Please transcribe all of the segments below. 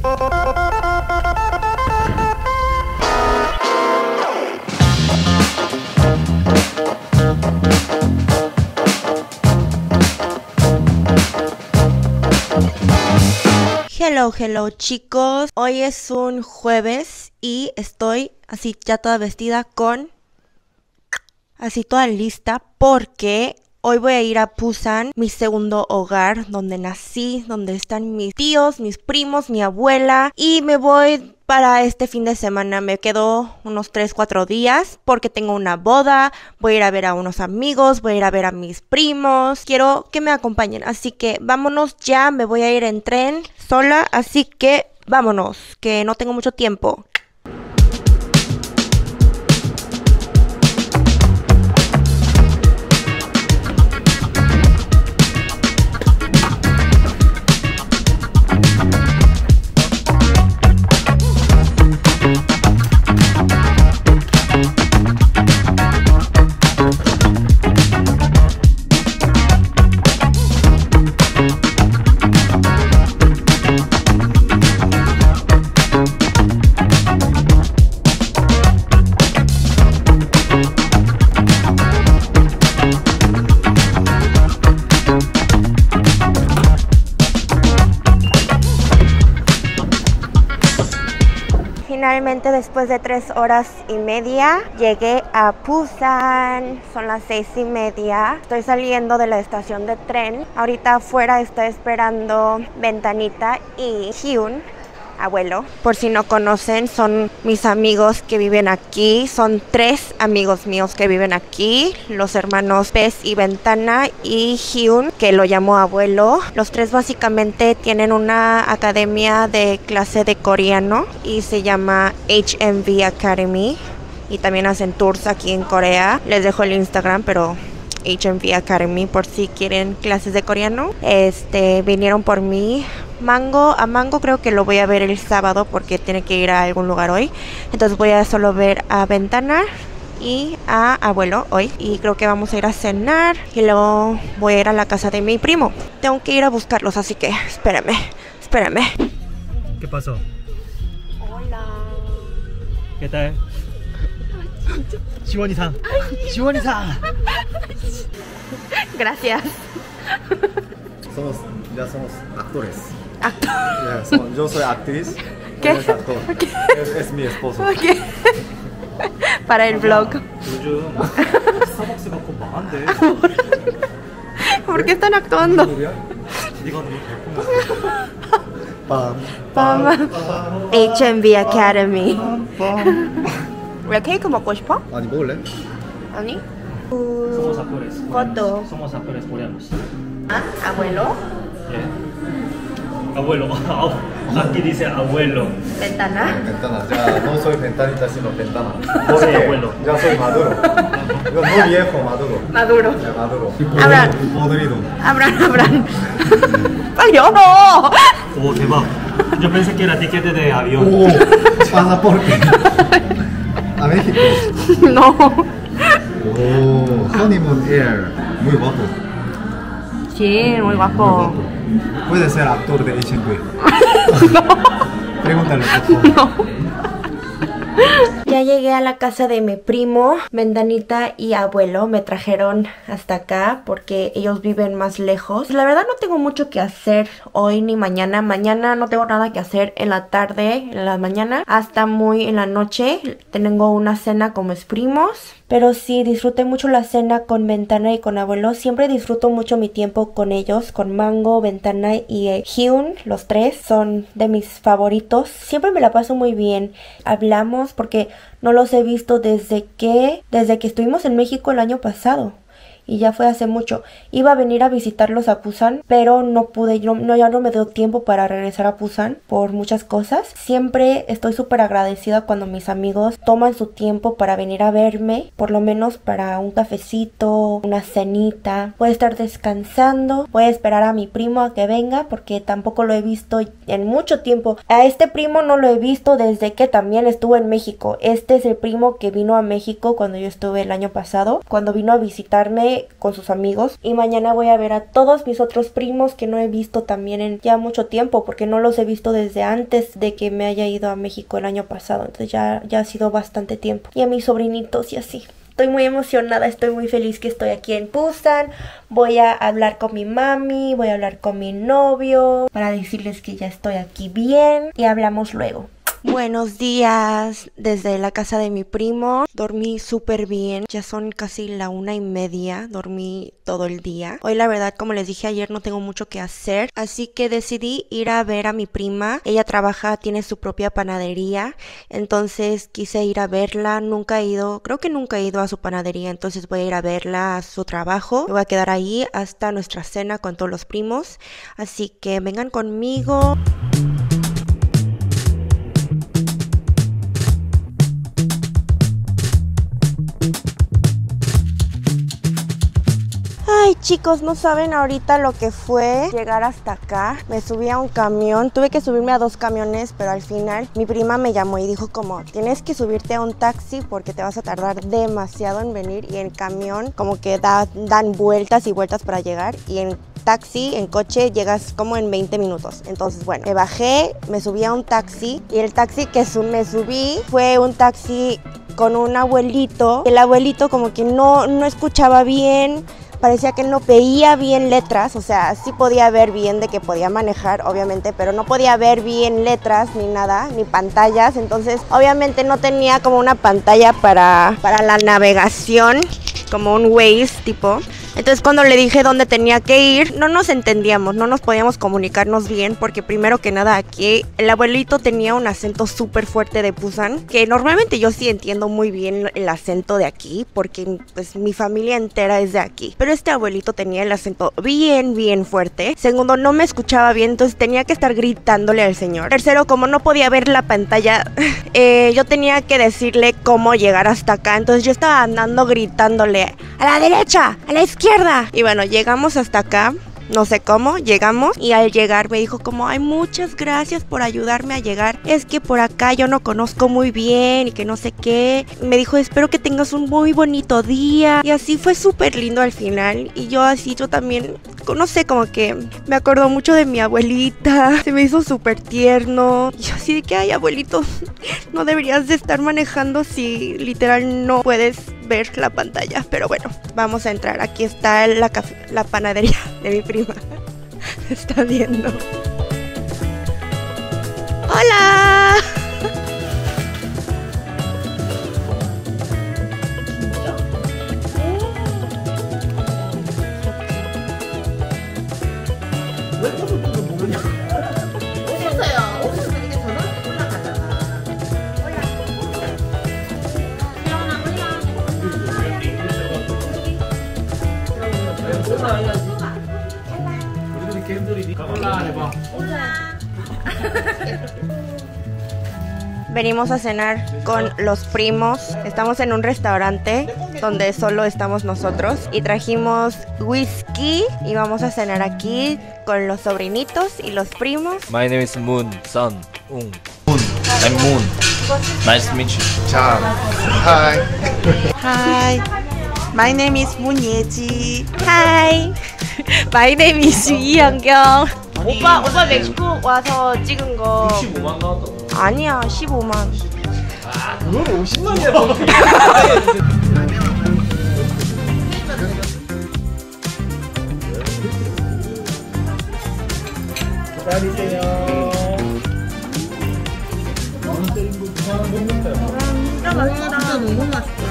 Hello chicos, hoy es un jueves y estoy así ya toda vestida así toda lista porque hoy voy a ir a Busan, mi segundo hogar, donde nací, donde están mis tíos, mis primos, mi abuela, y me voy para este fin de semana. Me quedo unos 3-4 días porque tengo una boda, voy a ir a ver a unos amigos, voy a ir a ver a mis primos, quiero que me acompañen, así que vámonos ya, me voy a ir en tren sola, así que vámonos, que no tengo mucho tiempo. Finalmente, después de 3 horas y media, llegué a Busan. Son las 6:30. Estoy saliendo de la estación de tren. Ahorita afuera está esperando Ventanita y Hyun, abuelo. Por si no conocen, son mis amigos que viven aquí. Son 3 amigos míos que viven aquí. Los hermanos Pez y Ventana y Hyun, que lo llamo abuelo. Los 3 básicamente tienen una academia de clase de coreano y se llama HMV Academy. Y también hacen tours aquí en Corea. Les dejo el Instagram, pero HMV Academy por si quieren clases de coreano. Vinieron por mí. A Mango creo que lo voy a ver el sábado porque tiene que ir a algún lugar hoy. Entonces voy a solo ver a Ventana y a abuelo hoy. Y creo que vamos a ir a cenar y luego voy a ir a la casa de mi primo. Tengo que ir a buscarlos, así que espérame. ¿Qué pasó? Hola. ¿Qué tal? 지원이상. Gracias. Ya somos actores. Actor. Yo soy actriz. ¿Qué? Él es actor. Es mi esposo. Okay. Para el vlog. 요즘 스타벅스 갖고 망한대. ¿Por qué están actuando? 네가 너무 Pam. HMV Academy. 왜 케이크 먹고 싶어? 아니 먹을래? 아니? Somos actores. ¿Cuánto? Somos actores coreanos. ¿Ah? ¿Abuelo? Abuelo. Aquí dice abuelo. ¿Ventana? Ventana. Ya no soy ventanita sino ventana. Soy abuelo. Ya soy maduro. No viejo, maduro. Maduro. Ya maduro. Abraham. Podrido. Abraham. 빨리 열어! 오 대박. Yo pensé que era tiquete de avión. Pasaporte. A México. No. Honeymoon Air. Muy guapo. Sí, muy guapo. Puede ser actor de HMV. Pregúntale, por favor. Ya llegué a la casa de mi primo, Ventanita y abuelo. Me trajeron hasta acá porque ellos viven más lejos. La verdad no tengo mucho que hacer hoy ni mañana. Mañana no tengo nada que hacer en la tarde, en la mañana, hasta muy en la noche. Tengo una cena con mis primos. Pero sí, disfruté mucho la cena con Ventana y con abuelo. Siempre disfruto mucho mi tiempo con ellos, con Mango, Ventana y Hyun. Los 3 son de mis favoritos. Siempre me la paso muy bien. Hablamos porque no los he visto desde que estuvimos en México el año pasado. Y ya fue hace mucho. Iba a venir a visitarlos a Busan, pero no pude. Ya no me dio tiempo para regresar a Busan por muchas cosas. Siempre estoy súper agradecida cuando mis amigos toman su tiempo para venir a verme, por lo menos para un cafecito, una cenita. Voy a estar descansando. Voy a esperar a mi primo a que venga porque tampoco lo he visto en mucho tiempo. A este primo no lo he visto desde que también estuvo en México. Este es el primo que vino a México cuando yo estuve el año pasado. Cuando vino a visitarme viene con sus amigos y mañana voy a ver a todos mis otros primos que no he visto también en ya mucho tiempo, porque no los he visto desde antes de que me haya ido a México el año pasado, entonces ya ha sido bastante tiempo. Y a mis sobrinitos y así. Estoy muy emocionada, estoy muy feliz que estoy aquí en Busan. Voy a hablar con mi mami, voy a hablar con mi novio para decirles que ya estoy aquí bien y hablamos luego. Buenos días desde la casa de mi primo. Dormí súper bien, ya son casi la 1:30, dormí todo el día. Hoy la verdad, como les dije ayer, no tengo mucho que hacer, así que decidí ir a ver a mi prima. Ella trabaja, tiene su propia panadería, entonces quise ir a verla. Nunca he ido, creo que nunca he ido a su panadería, entonces voy a ir a verla a su trabajo. Me voy a quedar ahí hasta nuestra cena con todos los primos, así que vengan conmigo. Ay chicos, no saben ahorita lo que fue llegar hasta acá. Me subí a un camión, tuve que subirme a 2 camiones, pero al final mi prima me llamó y dijo como tienes que subirte a un taxi porque te vas a tardar demasiado en venir, y en camión como que dan vueltas y vueltas para llegar, y en taxi, en coche, llegas como en 20 minutos. Entonces bueno, me bajé, me subí a un taxi, y el taxi que me subí fue un taxi con un abuelito. El abuelito como que no escuchaba bien, parecía que no veía bien letras, o sea, sí podía ver bien de que podía manejar, obviamente, pero no podía ver bien letras ni nada, ni pantallas. Entonces, obviamente no tenía como una pantalla para la navegación, como un Waze tipo. Entonces cuando le dije dónde tenía que ir, no nos entendíamos, no nos podíamos comunicarnos bien, porque primero que nada aquí el abuelito tenía un acento súper fuerte de Busan, que normalmente yo sí entiendo muy bien el acento de aquí, porque pues mi familia entera es de aquí, pero este abuelito tenía el acento bien fuerte. Segundo, no me escuchaba bien, entonces tenía que estar gritándole al señor. Tercero, como no podía ver la pantalla, yo tenía que decirle cómo llegar hasta acá, entonces yo estaba andando gritándole a la derecha, a la izquierda. Y bueno, llegamos hasta acá, no sé cómo, llegamos, y al llegar me dijo como, ay, muchas gracias por ayudarme a llegar, es que por acá yo no conozco muy bien y que no sé qué. Me dijo, espero que tengas un muy bonito día, y así fue súper lindo al final. Y yo también, no sé, como que me acordó mucho de mi abuelita, se me hizo súper tierno. Y yo así de que, ay, abuelito, no deberías de estar manejando si literal no puedes ver la pantalla. Pero bueno, vamos a entrar. Aquí está la panadería de mi prima. Me está viendo. ¡Hola! Venimos a cenar con los primos. Estamos en un restaurante donde solo estamos nosotros y trajimos whisky y vamos a cenar aquí con los sobrinitos y los primos. My name is Moon, son, Moon. I'm Moon. Nice to meet you. Ciao. Hi. Hi. My name is Moon Yeji. Hi. My name is 이영경. 오빠 멕시코 와서 찍은 거 65만 나왔다. 아니야, 15만. 그건 50만이야. 기다리세요. 진짜 맛있다. 너무 맛있다.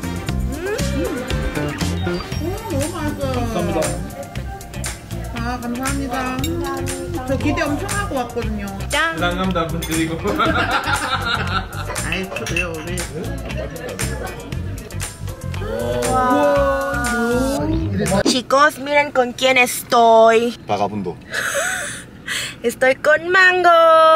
너무 맛있어요. 감사합니다. 아, 감사합니다. 저 기대 엄청 하고 왔거든요. 짠. 부담감도 안 드리고. 아이, 저도요, 우리. Chicos, miren con quién estoy. Vagabundo. Estoy con Mango.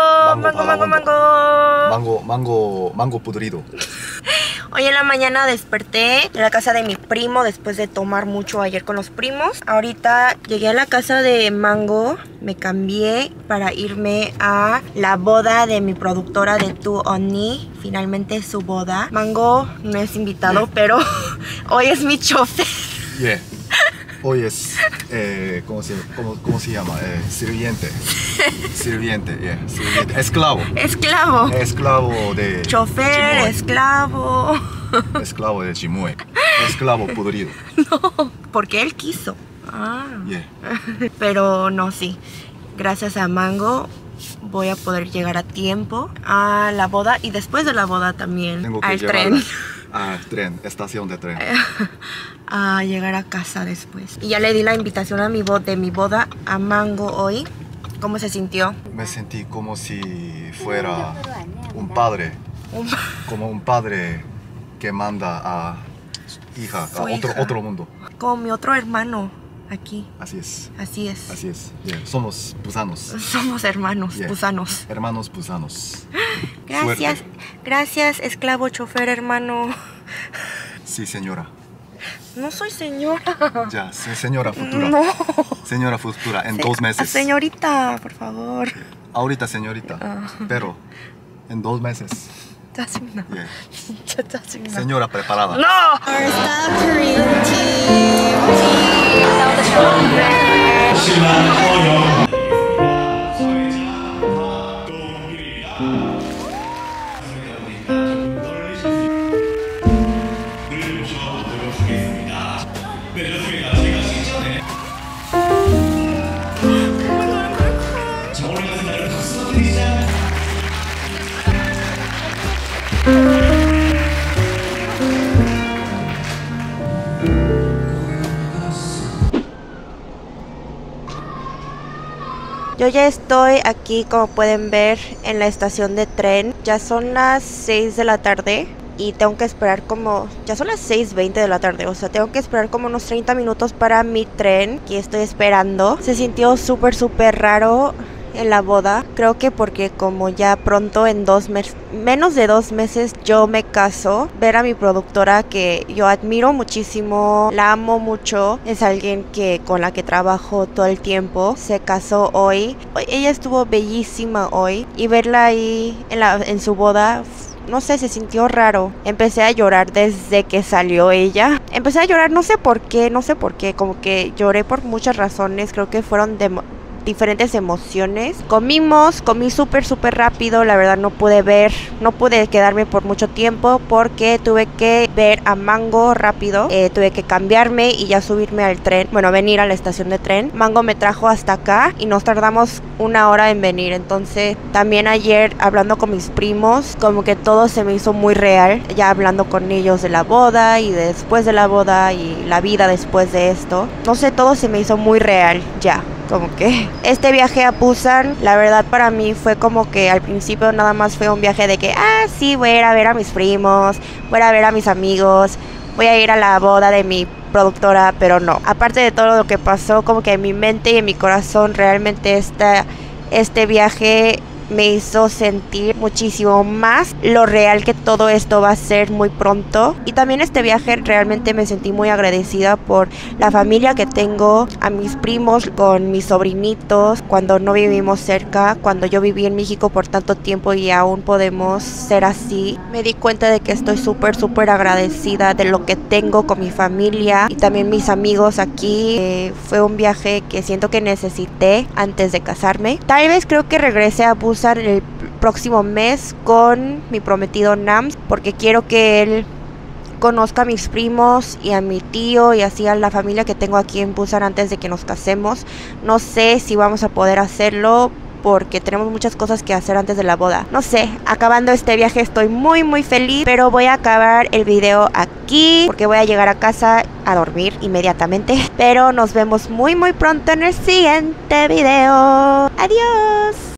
Mango podrido. Hoy en la mañana desperté en la casa de mi primo después de tomar mucho ayer con los primos. Ahorita llegué a la casa de Mango, me cambié para irme a la boda de mi productora de Tu Oni. Finalmente su boda. Mango no es invitado, pero hoy es mi chofer. Yeah. Hoy es, ¿cómo se llama? Sirviente. Sirviente, yeah, sirviente. Esclavo. Esclavo. Esclavo de Chofer, Chimoy. esclavo. Esclavo de Chimoy. Esclavo podrido. No, porque él quiso. Ah. Yeah. Pero no, sí. Gracias a Mango voy a poder llegar a tiempo a la boda y después de la boda también Tengo que al llevarla tren. al tren, estación de tren. A llegar a casa después. Y ya le di la invitación a de mi boda a Mango hoy. ¿Cómo se sintió? Me sentí como si fuera un padre. Como un padre que manda a hija Su a hija. otro mundo. Como mi otro hermano aquí. Así es. Así es. Así es. Yeah. Somos busanos. Somos hermanos, Yeah. busanos. Hermanos busanos. Gracias, Suerte. gracias, esclavo, chofer, hermano. Sí, señora. No soy señora. Ya, sí, señora futura. No. Señora futura, en 2 meses. Señorita, por favor. Ahorita, señorita. Pero en 2 meses. 짜증나. Yeah. 진짜 짜증나. Señora preparada. No! Yo ya estoy aquí, como pueden ver, en la estación de tren. Ya son las 6 de la tarde y tengo que esperar ya son las 6:20 de la tarde, o sea, tengo que esperar como unos 30 minutos para mi tren, que estoy esperando. Se sintió súper raro en la boda, creo que porque como ya pronto en menos de 2 meses yo me caso, ver a mi productora, que yo admiro muchísimo, la amo mucho, es alguien con la que trabajo todo el tiempo, se casó hoy. Ella estuvo bellísima hoy y verla ahí en su boda, no sé, se sintió raro. Empecé a llorar desde que salió ella. Empecé a llorar, no sé por qué, como que lloré por muchas razones, creo que fueron diferentes emociones. Comí súper rápido, la verdad no pude quedarme por mucho tiempo porque tuve que ver a Mango rápido, tuve que cambiarme y ya subirme al tren, venir a la estación de tren. Mango me trajo hasta acá y nos tardamos 1 hora en venir, entonces también ayer hablando con mis primos, como que todo se me hizo muy real, ya hablando con ellos de la boda y después de la boda y la vida después de esto, no sé, todo se me hizo muy real ya. Como que este viaje a Busan, la verdad para mí fue como que al principio nada más fue un viaje de que, sí, voy a ir a ver a mis primos, voy a ir a ver a mis amigos, voy a ir a la boda de mi productora, pero no. Aparte de todo lo que pasó, como que en mi mente y en mi corazón realmente este viaje me hizo sentir muchísimo más lo real que todo esto va a ser muy pronto. Y también este viaje realmente me sentí muy agradecida por la familia que tengo, a mis primos, con mis sobrinitos, cuando no vivimos cerca, cuando yo viví en México por tanto tiempo y aún podemos ser así. Me di cuenta de que estoy súper agradecida de lo que tengo con mi familia y también mis amigos aquí. Fue un viaje que siento que necesité antes de casarme. Tal vez creo que regrese a Busan el próximo mes con mi prometido Nams, porque quiero que él conozca a mis primos y a mi tío y así a la familia que tengo aquí en Busan antes de que nos casemos. No sé si vamos a poder hacerlo porque tenemos muchas cosas que hacer antes de la boda. No sé, acabando este viaje estoy muy feliz, pero voy a acabar el video aquí porque voy a llegar a casa a dormir inmediatamente. Pero nos vemos muy pronto en el siguiente video. Adiós.